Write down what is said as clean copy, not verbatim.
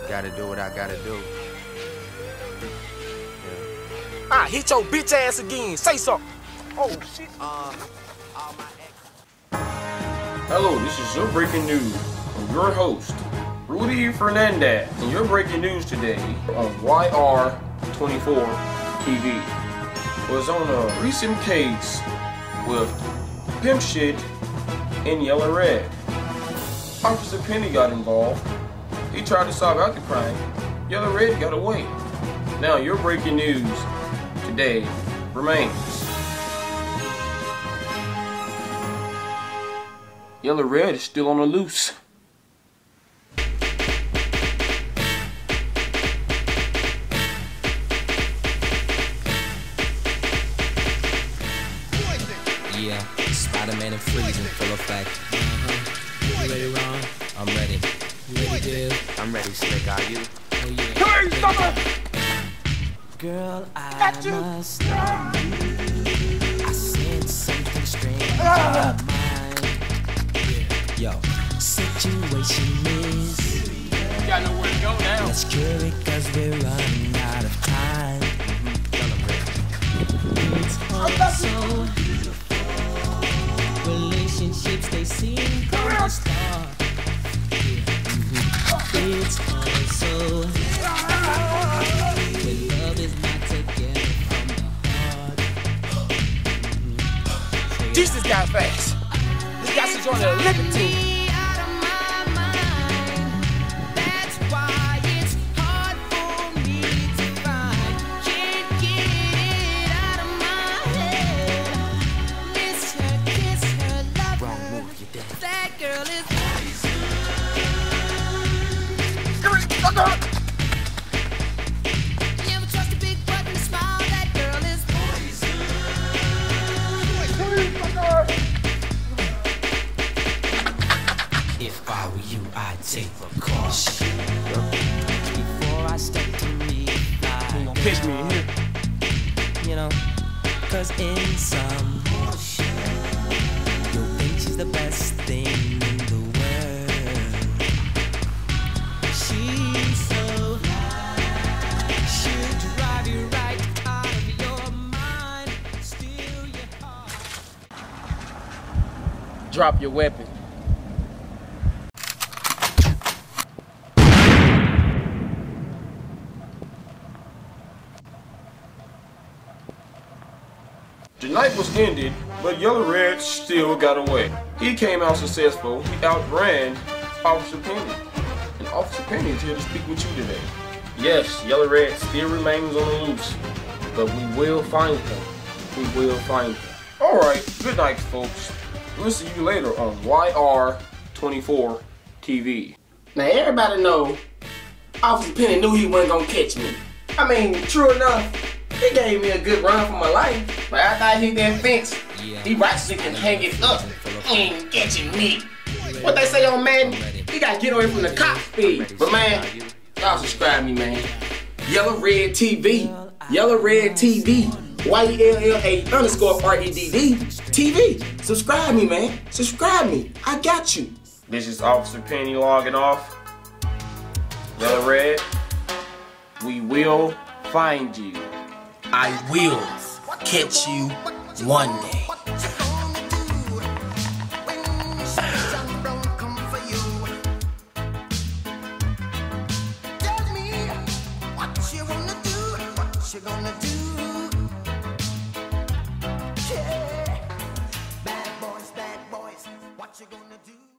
Gotta do what I gotta do. I hit your bitch ass again. Say something. Oh shit. Hello, this is your breaking news. I'm your host, Rudy Fernandez, and your breaking news today on YR24 TV was on a recent case with pimp shit and Yella Red. Officer Penny got involved. He tried to solve out the crime. Yella Red got away. Now your breaking news today remains. Yella Red is still on the loose. Yeah, Spider-Man and Freeze in full effect. You ready, Ron? I'm ready. You ready, Dib? I'm ready, Slick. Are you? Oh yeah. Hey, sucker! Girl, I Got you. must know. I sense something strange in my mind. Yo, situation is. You got nowhere to go now. Let's cure it 'cause we're running out of time. It's all so beautiful. Relationships, they seem to start. It's all so when love is not together from the heart. Jesus got fast. This guy's to join the Olympic team. If I were you, I'd take precaution before I step to meet You gonna pitch me in here? you know, 'cause in some you'll think she's the best thing in the world. She's so she'll drive you right out of your mind, steal your heart. Drop your weapon. The night was ended, but Yella Red still got away. He came out successful. He outran Officer Penny. And Officer Penny is here to speak with you today. Yes, Yella Red still remains on the loose, but we will find him. We will find him. Alright, good night, folks. We'll see you later on YR24 TV. Now everybody know Officer Penny knew he wasn't gonna catch me. I mean, true enough, he gave me a good run for my life. But after I hit that fence, he righteously can hang it up. He ain't catching me. What they say on Madden, he gotta get away from the cop speed. But man, y'all subscribe me, man. Yella Red TV. Yella Red TV. YELLA_REDD TV. Subscribe me, man. Subscribe me. I got you. This is Officer Penny logging off. Yella Red, we will find you. I will catch you one day. Tell me what you gonna do.